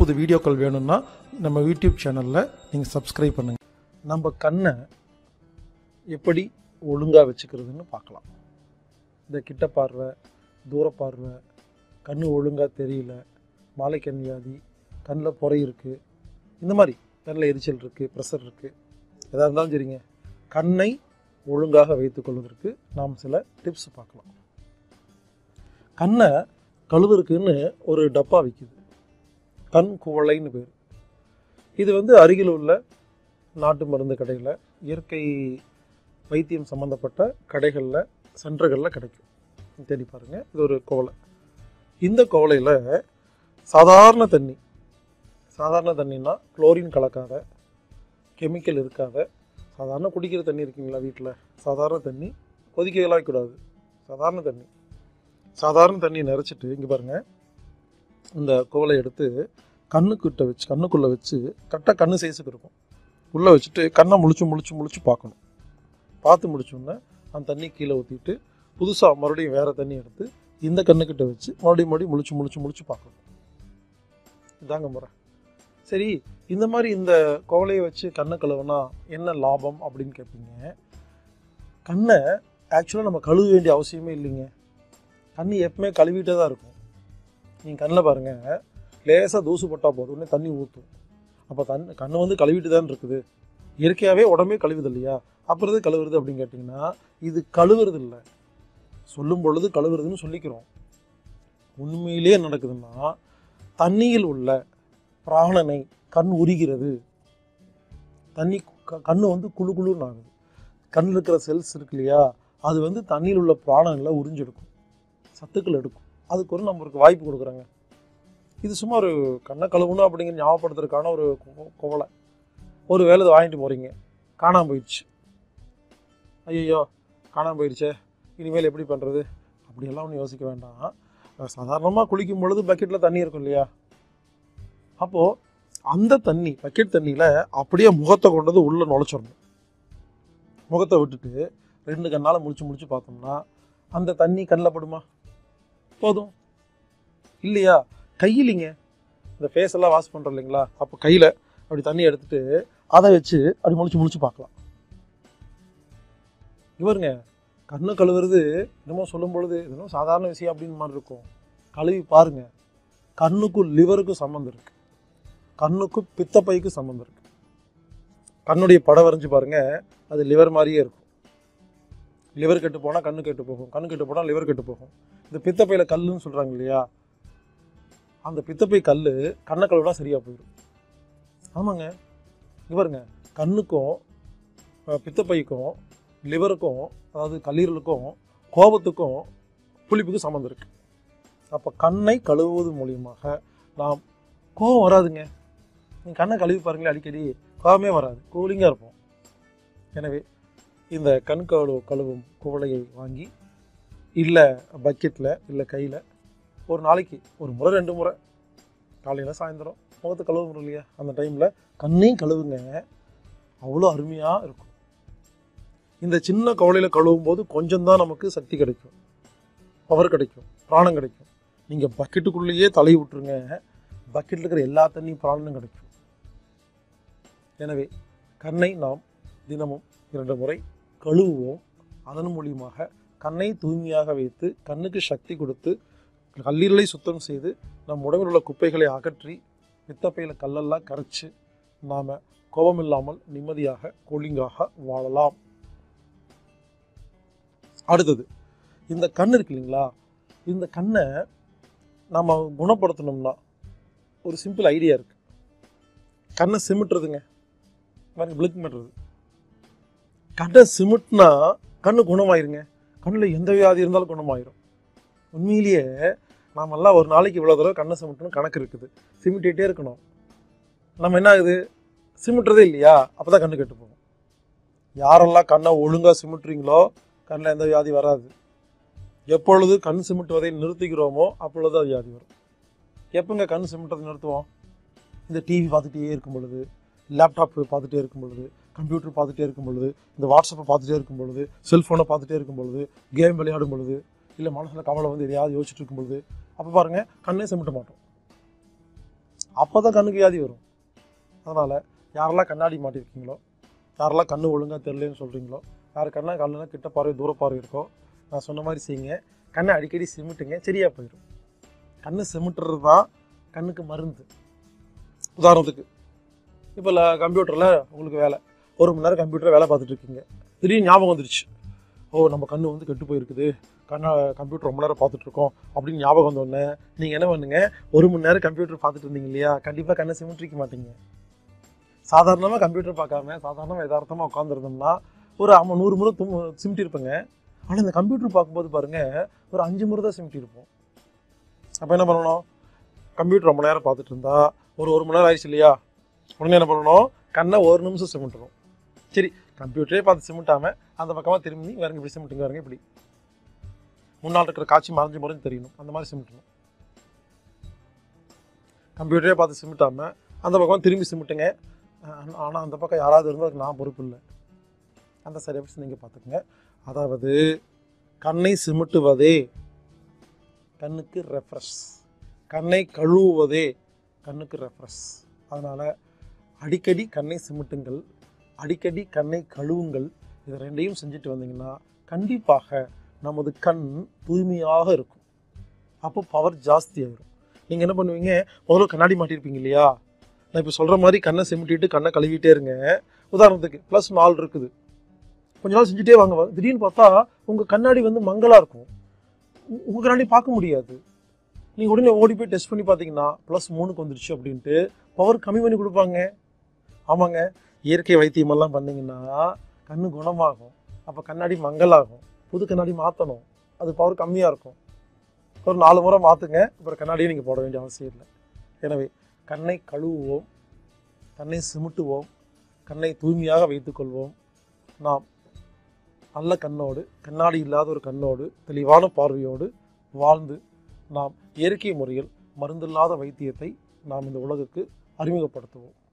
புது வீடியோக்கள் வேணும்னா நம்ம யூடியூப் சேனலில் நீங்கள் சப்ஸ்கிரைப் பண்ணுங்கள். நம்ம கண்ணை எப்படி ஒழுங்காக வச்சுக்கிறதுன்னு பார்க்கலாம். இந்த கிட்ட பார்வை, தூர பார்வை, கண் ஒழுங்காக தெரியல, மாலைக்கண் வியாதி, கண்ணில் புரை இருக்குது, இந்த மாதிரி கண்ணில் எரிச்சல் இருக்குது, ப்ரெஷர் இருக்குது, எதாக இருந்தாலும் சரிங்க, கண்ணை ஒழுங்காக வைத்துக்கொள்வதற்கு நாம் சில டிப்ஸ் பார்க்கலாம். கண்ணை கழுவுறதுக்குன்னு ஒரு டப்பா விற்கிது, கண் குவளைன்னு பேர். இது அருகில் உள்ள நாட்டு மருந்து கடையில், இயற்கை வைத்தியம் சம்மந்தப்பட்ட கடைகளில், சென்டர்களில் கிடைக்கும். தேடி பாருங்கள். இது ஒரு குவளை. இந்த குவளையில் சாதாரண தண்ணின்னா குளோரின் கலக்காத, கெமிக்கல் இருக்காத, சாதாரண குடிக்கிற தண்ணி இருக்குங்களா வீட்டில், சாதாரண தண்ணி, கொதிக்கலாம் வைக்கக்கூடாது, சாதாரண தண்ணி நிறச்சிட்டு, இங்கே பாருங்கள், இந்த குவளை எடுத்து கண்ணுக்குள்ளே வச்சு கரெக்டாக கண்ணு சைஸுக்கு இருக்கும், உள்ளே வச்சுட்டு கண்ணை முழிச்சு பார்க்கணும். பார்த்து முடிச்சோன்னே அந்த தண்ணி கீழே ஊற்றிட்டு புதுசாக மறுபடியும் வேறு தண்ணி எடுத்து இந்த கண்ணுக்கிட்ட வச்சு மறுபடியும் முழிச்சு பார்க்கணும். இதாங்க முறை. சரி, இந்த மாதிரி இந்த குவளையை வச்சு கண்ணை கழுவுனா என்ன லாபம் அப்படின்னு கேட்பீங்க. கண்ணை ஆக்சுவலாக நம்ம கழுவ வேண்டிய அவசியமே இல்லைங்க. கண்ணு எப்பவுமே கழுவிட்டே தான் இருக்கும். நீங்கள் கண்ணில் பாருங்கள், லேசாக தூசு போட்டால் போதும், உடனே தண்ணி ஊற்றும். அப்போ கண்ணு கழுவிட்டு தான் இருக்குது. இயற்கையாகவே உடம்பே கழுவுது இல்லையா? அப்புறம் கழுவுறது அப்படின்னு கேட்டிங்கன்னா, இது கழுவுறது இல்லை, சொல்லும் பொழுது கழுவுறதுன்னு சொல்லிக்கிறோம். உண்மையிலே நடக்குதுன்னா, தண்ணியில் உள்ள பிராணனை கண் உரிகிறது. கண்ணு குழுன்னு ஆகுது. கண்ணில் இருக்கிற செல்ஸ் இருக்கு இல்லையா, அது தண்ணியில் உள்ள பிராணங்களை உறிஞ்செடுக்கும், சத்துக்கள் எடுக்கும். அதுக்கு ஒரு நம்மளுக்கு வாய்ப்பு கொடுக்குறாங்க. இது சும்மா ஒரு கண்ணை கழுவணும் அப்படிங்கிற ஞாபகப்படுத்துறதுக்கான ஒரு குவளை. ஒரு வேலை இதை வாங்கிட்டு போகிறீங்க, காணாமல் போயிடுச்சு. ஐயோ காணாமல் போயிடுச்சே, இனிமேல் எப்படி பண்ணுறது அப்படியெல்லாம் ஒன்றும் யோசிக்க வேண்டாம். சாதாரணமாக குளிக்கும் பொழுது பக்கெட்டில் தண்ணி இருக்கும் இல்லையா, அப்போது அந்த தண்ணி, பக்கெட் தண்ணியில் அப்படியே முகத்தை கொண்டது உள்ளே நுழைச்சிடணும். முகத்தை விட்டுட்டு 2 கண்ணால் முழிச்சு பார்த்தோம்னா அந்த தண்ணி கண்ணில் படுமா? போதும் இல்லையா? கையிலிங்க, இந்த ஃபேஸ் எல்லாம் வாஷ் பண்ணுறோம் இல்லைங்களா, அப்போ கையில் அப்படி தண்ணி எடுத்துட்டு அதை வச்சு அப்படி முழிச்சு பார்க்கலாம். இவருங்க கண்ணை கழுவுறது என்னமோ சொல்லும் பொழுது இன்னும் சாதாரண விஷயம் அப்படின்னு மாதிரி இருக்கும். கழுவி பாருங்க, கண்ணுக்கும் லிவருக்கும் சம்மந்தம் இருக்குது, கண்ணுக்கும் பித்தப்பைக்கும் சம்மந்தம் இருக்குது. கண்ணுடைய படம் வரைஞ்சி பாருங்க, அது லிவர் மாதிரியே இருக்கும். லிவர் கெட்டு போனால் கண்ணு கெட்டு போகும், கண்ணு கெட்டு போனால் லிவர் கெட்டு போகும். இந்த பித்தப்பையில் கல்லுன்னு சொல்கிறாங்க இல்லையா, அந்த பித்தப்பை கல் கண்ணை கழுவுனா சரியாக போயிடும். ஆமாங்க, இவருங்க கண்ணுக்கும் பித்தப்பைக்கும் லிவருக்கும், அதாவது கல்லீரலுக்கும் கோபத்துக்கும் புளிப்புக்கும் சம்மந்தம் இருக்குது. அப்போ கண்ணை கழுவுவது மூலியமாக நாம் கோபம் வராதுங்க. நீங்கள் கண்ணை கழுவி பாருங்களேன், அடிக்கடி கோபமே வராது, கூலிங்காக இருப்போம். எனவே இந்த கண் கழுவும் குவளையை வாங்கி, இல்லை பக்கெட்டில், இல்லை கையில், ஒரு நாளைக்கு ஒரு முறை 2 முறை, காலையில் சாயந்தரம் முகத்தை கழுவுறோம் இல்லையா, அந்த டைமில் கண்ணையும் கழுவுங்க, அவ்வளோ அருமையாக இருக்கும். இந்த சின்ன குவளையில் கழுவும் போது கொஞ்சம் தான் நமக்கு சக்தி கிடைக்கும், பவர் கிடைக்கும், பிராணம் கிடைக்கும். நீங்கள் பக்கெட்டுக்குள்ளேயே தலையை விட்டுருங்க, பக்கெட்டில் இருக்கிற எல்லா தண்ணியும் பிராணனும் கிடைக்கும். எனவே கண்ணை நாம் தினமும் 2 முறை கழுவுவோம். அதன் மூலியமாக கண்ணை தூய்மையாக வைத்து, கண்ணுக்கு சக்தி கொடுத்து, கல்லீரலை சுத்தம் செய்து, நம் உடம்பில் உள்ள குப்பைகளை அகற்றி, பித்தப்பையில் கல்லெல்லாம் கரைச்சி, நாம் கோபம் இல்லாமல் நிம்மதியாக கூலிங்காக வாழலாம். அடுத்தது, இந்த கண் இருக்கு இல்லைங்களா, இந்த கண்ணை நம்ம குணப்படுத்தணும்னா ஒரு சிம்பிள் ஐடியா இருக்குது. கண்ணை சிமிட்டுறதுங்க, பிளிக் பண்ணுறது. கண்ணை சிமிட்னா கண்ணு குணமாயிருங்க. கண்ணில் எந்த வியாதி இருந்தாலும் குணமாயிரும். உண்மையிலேயே நாமெல்லாம் ஒரு நாளைக்கு இவ்வளோ தடவை கண்ணை சிமிட்டணும் கணக்கு இருக்குது, சிமிட்டிகிட்டே இருக்கணும். நம்ம என்ன ஆகுது, சிமிட்டுறதே இல்லையா, அப்போ தான் கண்ணு கெட்டு போகும். யாரெல்லாம் கண்ணை ஒழுங்காக சிமிட்டுறீங்களோ கண்ணில் எந்த வியாதி வராது. எப்பொழுது கண் சிமிட்டுவதை நிறுத்திக்கிறோமோ அப்பொழுது அது வியாதி வரும். எப்போங்க கண் சிமிட்டுறதை நிறுத்துவோம்? இந்த டிவி பார்த்துட்டே இருக்கும் பொழுது, லேப்டாப் பார்த்துட்டே இருக்கும் பொழுது, கம்ப்யூட்டர் பார்த்துட்டே இருக்கும் பொழுது, இந்த வாட்ஸ்அப்பை பார்த்துட்டே இருக்கும் பொழுது, செல்ஃபோனை பார்த்துட்டே இருக்கும் பொழுது, கேம் விளையாடும் பொழுது, இல்லை மனசில் கவலை எதையாவது யோசிச்சுட்டு இருக்கும் பொழுது, அப்போ பாருங்கள் கண்ணே சிமிட்ட மாட்டோம். அப்போ தான் கண்ணுக்கு வியாதி வரும். அதனால் யாரெல்லாம் கண்ணாடி மாட்டிருக்கீங்களோ, யாரெல்லாம் கண்ணு ஒழுங்காக தெரியலன்னு சொல்கிறீங்களோ, யார் கண்ணுனா கிட்ட பார்வை தூர பார்வை இருக்கோ, நான் சொன்ன மாதிரி செய்யுங்க. கண்ணை அடிக்கடி சிமிட்டுங்க, சரியாக போயிடும். கண்ணு சிமிட்டுறது தான் கண்ணுக்கு மருந்து. உதாரணத்துக்கு இப்போ கம்ப்யூட்டரில் உங்களுக்கு வேலை, 1 மணி நேரம் கம்ப்யூட்டரில் வேலை பார்த்துட்டு இருக்கீங்க. திடீர்னு ஞாபகம் வந்துடுச்சு, நம்ம கண்ணு கெட்டு போயிருக்குது, கம்ப்யூட்டர் ரொம்ப நேரம் பார்த்துட்ருக்கோம் அப்படின்னு ஞாபகம் வந்தோடனே நீங்கள் என்ன பண்ணுங்க, 1 மணி நேரம் கம்ப்யூட்டர் பார்த்துட்டு இருந்தீங்க இல்லையா, கண்டிப்பாக கண்ணை சிமிட்டிக்க மாட்டீங்க. சாதாரணமாக கம்ப்யூட்டர் பார்க்காம சாதாரணமாக யதார்த்தமாக உட்காந்துருந்தோம்னா ஒரு 100 முறை சிமிட்டிருப்பேங்க. ஆனால் இந்த கம்ப்யூட்டர் பார்க்கும்போது பாருங்கள், ஒரு 5 முறை தான் சிமிட்டிருப்போம். அப்போ என்ன பண்ணணும், கம்ப்யூட்டர் ரொம்ப நேரம் பார்த்துட்டு இருந்தா ஒரு 1 மணி நேரம் ஆயிடுச்சு இல்லையா, உடனே என்ன பண்ணணும், கண்ணை 1 நிமிஷம் சிமிட்டணும். சரி, கம்ப்யூட்டரே பார்த்து சிமிட்டாமல் அந்த பக்கமாக திரும்பி வேறுங்க இப்படி சிமிட்டுங்க, வேறுங்க இப்படி முன்னால் இருக்கிற காட்சி மறைஞ்சு தெரியணும், அந்த மாதிரி சிமிட்டணும். கம்ப்யூட்டரே பார்த்து சிமிட்டாமல் அந்த பக்கம் திரும்பி சிமிட்டுங்க. ஆனால் அந்த பக்கம் யாராவது இருந்தால் அதுக்கு நான் பொறுப்பு இல்லை, அந்த சரியாக நீங்கள் பார்த்துக்குங்க. அதாவது கண்ணை சிமிட்டுவதே கண்ணுக்கு ரெஃப்ரெஷ், கண்ணை கழுவுவதே கண்ணுக்கு ரெஃப்ரெஷ். அதனால் அடிக்கடி கண்ணை சிமிட்டுங்கள், அடிக்கடி கண்ணை கழுவுங்கள். இது 2ஐயும் செஞ்சுட்டு வந்தீங்கன்னா கண்டிப்பாக நமது கண் தூய்மையாக இருக்கும். அப்போ பவர் ஜாஸ்தி ஆகிடும். நீங்கள் என்ன பண்ணுவீங்க, முதல்ல கண்ணாடி மாட்டியிருப்பீங்க இல்லையா, நான் இப்போ சொல்கிற மாதிரி கண்ணை சிமிட்டிட்டு கண்ணை கழுவிட்டே இருங்க. உதாரணத்துக்கு +4 இருக்குது, கொஞ்ச நாள் செஞ்சுட்டே வாங்க. திடீர்னு பார்த்தா உங்கள் கண்ணாடி மங்கலாக இருக்கும், உங்கள் கண்ணாடி பார்க்க முடியாது. நீங்கள் உடனே ஓடி போய் டெஸ்ட் பண்ணி பார்த்தீங்கன்னா +3க்கு வந்துடுச்சு அப்படின்ட்டு பவர் கம்மி பண்ணி கொடுப்பாங்க. ஆமாங்க, இயற்கை வைத்தியமெல்லாம் பண்ணிங்கன்னா கண்ணு குணமாகும். அப்போ கண்ணாடி மங்கலாகும், புது கண்ணாடி மாற்றணும், அது பவர் கம்மியாக இருக்கும். ஒரு 4 முறை மாற்றுங்க, அப்புறம் கண்ணாடியை நீங்கள் போட வேண்டிய அவசியம் இல்லை. எனவே கண்ணை கழுவுவோம், கண்ணை சிமிட்டுவோம், கண்ணை தூய்மையாக வைத்துக்கொள்வோம். நாம் நல்ல கண்ணோடு, கண்ணாடி இல்லாத ஒரு கண்ணோடு, தெளிவான பார்வையோடு வாழ்ந்து நாம் இயற்கை முறையில் மருந்தில்லாத வைத்தியத்தை நாம் இந்த உலகுக்கு அறிமுகப்படுத்துவோம்.